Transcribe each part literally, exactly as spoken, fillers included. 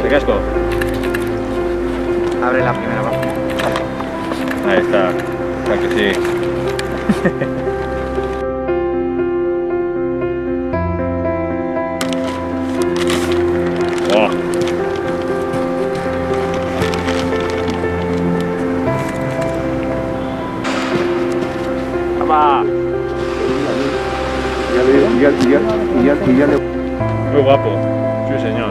¿De casco? Abre la primera página. Ahí está, claro que sí. Oh. ¡Vamos! Ya le, ya, ya, ya, ya le... Muy guapo, sí señor.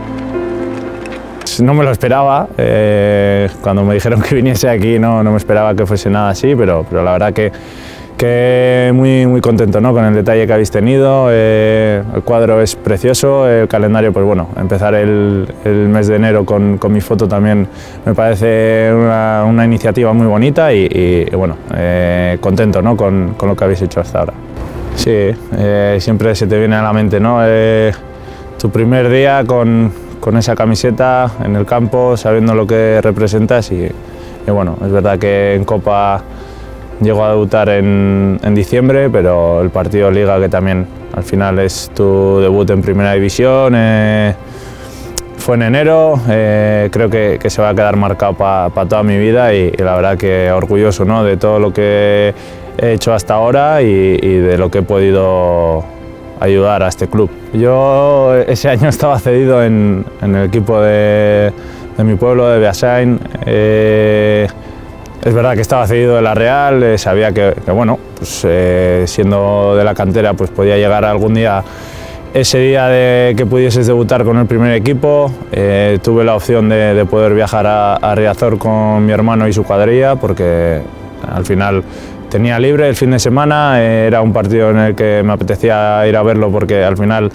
No me lo esperaba, eh, cuando me dijeron que viniese aquí no, no me esperaba que fuese nada así, pero, pero la verdad que, que muy, muy contento, ¿no?, con el detalle que habéis tenido. Eh, el cuadro es precioso, el calendario, pues bueno, empezar el, el mes de enero con, con mi foto también me parece una, una iniciativa muy bonita y, y, y bueno, eh, contento, ¿no?, con, con lo que habéis hecho hasta ahora. Sí, eh, siempre se te viene a la mente, ¿no?, eh, tu primer día con con esa camiseta en el campo, sabiendo lo que representas y, y bueno, es verdad que en Copa llego a debutar en, en diciembre, pero el partido de Liga, que también al final es tu debut en Primera División, eh, fue en enero, eh, creo que, que se va a quedar marcado para pa toda mi vida y, y la verdad que orgulloso, ¿no?, de todo lo que he hecho hasta ahora y, y de lo que he podido ayudar a este club. Yo ese año estaba cedido en, en el equipo de, de mi pueblo, de Beasain. Eh, es verdad que estaba cedido de la Real, eh, sabía que, que bueno, pues, eh, siendo de la cantera, pues podía llegar algún día ese día de que pudieses debutar con el primer equipo. Eh, tuve la opción de, de poder viajar a, a Riazor con mi hermano y su cuadrilla, porque al final tenía libre el fin de semana, era un partido en el que me apetecía ir a verlo porque al final,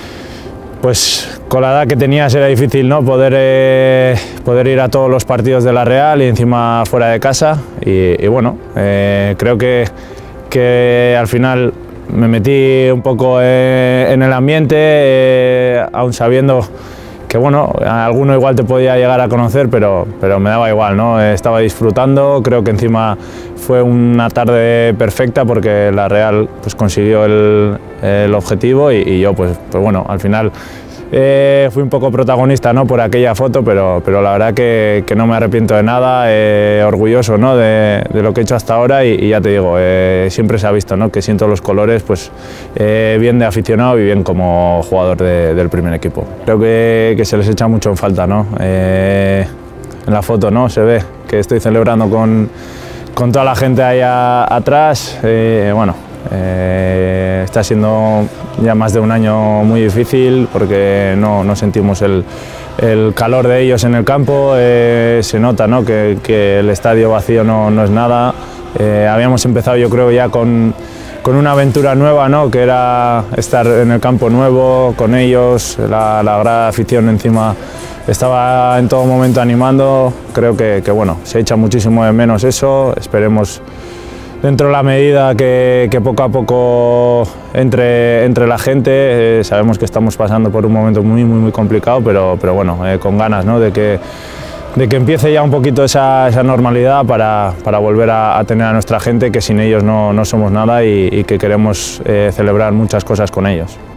pues con la edad que tenías era difícil, ¿no?, poder, eh, poder ir a todos los partidos de la Real y encima fuera de casa y, y bueno, eh, creo que, que al final me metí un poco eh, en el ambiente, eh, aún sabiendo que bueno, alguno igual te podía llegar a conocer, pero, pero me daba igual, ¿no? Estaba disfrutando, creo que encima fue una tarde perfecta porque la Real pues, consiguió el, el objetivo y, y yo pues, pues bueno, al final eh, fui un poco protagonista, ¿no?, por aquella foto, pero, pero la verdad que, que no me arrepiento de nada, eh, orgulloso, ¿no?, de, de lo que he hecho hasta ahora y, y ya te digo, eh, siempre se ha visto, ¿no?, que siento los colores, pues eh, bien de aficionado y bien como jugador de, del primer equipo. Creo que, que se les echa mucho en falta, ¿no? Eh, en la foto, ¿no?, se ve que estoy celebrando con, con toda la gente ahí a, atrás, eh, bueno. Eh, está siendo ya más de un año muy difícil porque no, no sentimos el, el calor de ellos en el campo, eh, se nota, ¿no?, que, que el estadio vacío no, no es nada. Eh, habíamos empezado, yo creo, ya con, con una aventura nueva, ¿no?, que era estar en el campo nuevo con ellos, la, la gran afición encima estaba en todo momento animando. Creo que, que bueno, se echa muchísimo de menos eso, esperemos dentro de la medida que, que poco a poco entre, entre la gente. Eh, sabemos que estamos pasando por un momento muy, muy, muy complicado, pero, pero bueno, eh, con ganas, ¿no?, de que, de que empiece ya un poquito esa, esa normalidad para, para volver a, a tener a nuestra gente, que sin ellos no, no somos nada y, y que queremos eh, celebrar muchas cosas con ellos.